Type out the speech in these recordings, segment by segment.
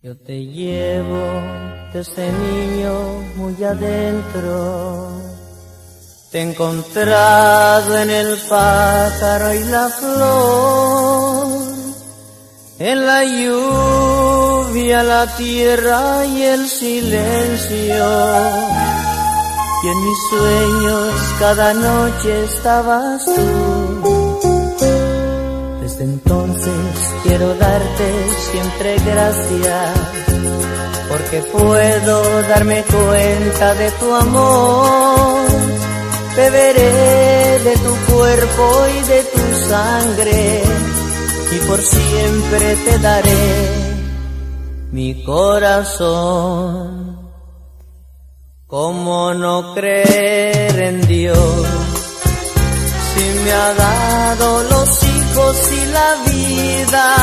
Yo te llevo desde niño muy adentro, te he encontrado en el pájaro y la flor, en la lluvia, la tierra y el silencio. Y en mis sueños cada noche estabas tú. Desde entonces quiero darte siempre gracias, porque puedo darme cuenta de tu amor. Beberé de tu cuerpo y de tu sangre, y por siempre te daré mi corazón. ¿Cómo no creer en Dios si me ha dado los hijos y la vida?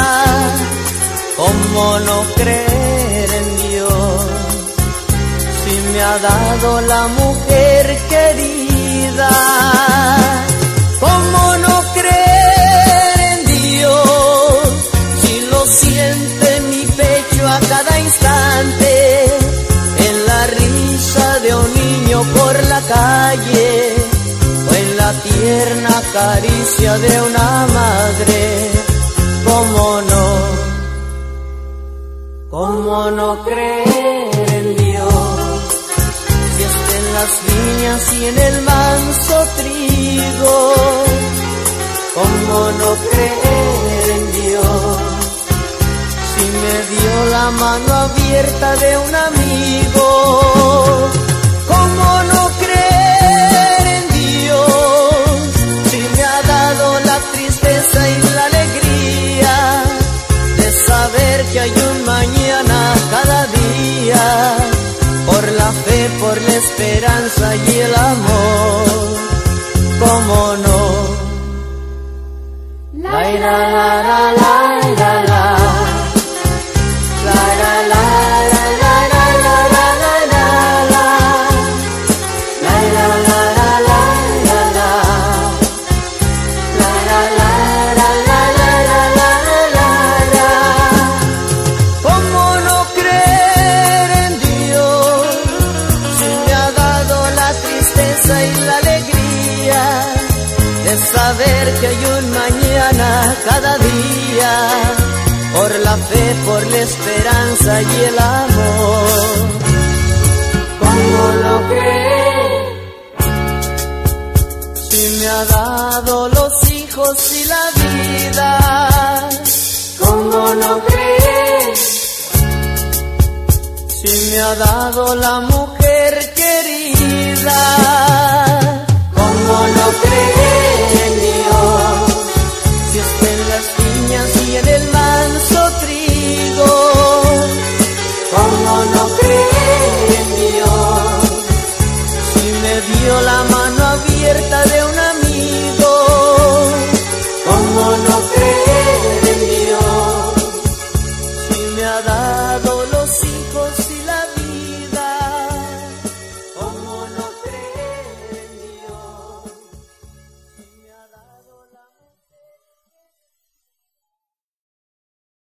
¿Cómo no creer en Dios si me ha dado la mujer querida? ¿Cómo no creer en Dios si lo siente en mi pecho a cada instante, en la risa de un niño por la calle o en la tierna caricia de una madre? ¿Cómo no creer en Dios si está en las viñas y en el manso trigo? ¿Cómo no creer en Dios si me dio la mano abierta de un amigo? ¿Cómo no creer en Dios si me ha dado la tristeza y la alegría de saber que hay un mañana cada día, por la fe, por la esperanza y el amor? ¿Cómo no? La la la la la la la. Saber que hay un mañana cada día, por la fe, por la esperanza y el amor. ¿Cómo no creer si me ha dado los hijos y la vida? ¿Cómo no creer si me ha dado la mujer querida? ¿Cómo no creer en Dios si está en las viñas y en el manso trigo? ¿Cómo no creer en Dios si me dio la mano abierta de un amigo?